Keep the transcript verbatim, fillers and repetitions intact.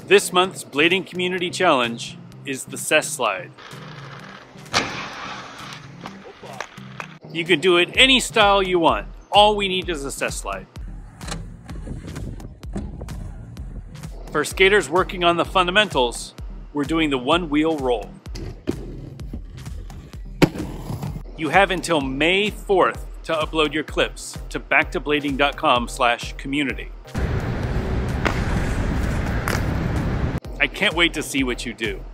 This month's blading community challenge is the Cess Slide. You can do it any style you want. All we need is a Cess Slide. For skaters working on the fundamentals, we're doing the one wheel roll. You have until May fourth to upload your clips to back to blading dot com slash community. I can't wait to see what you do.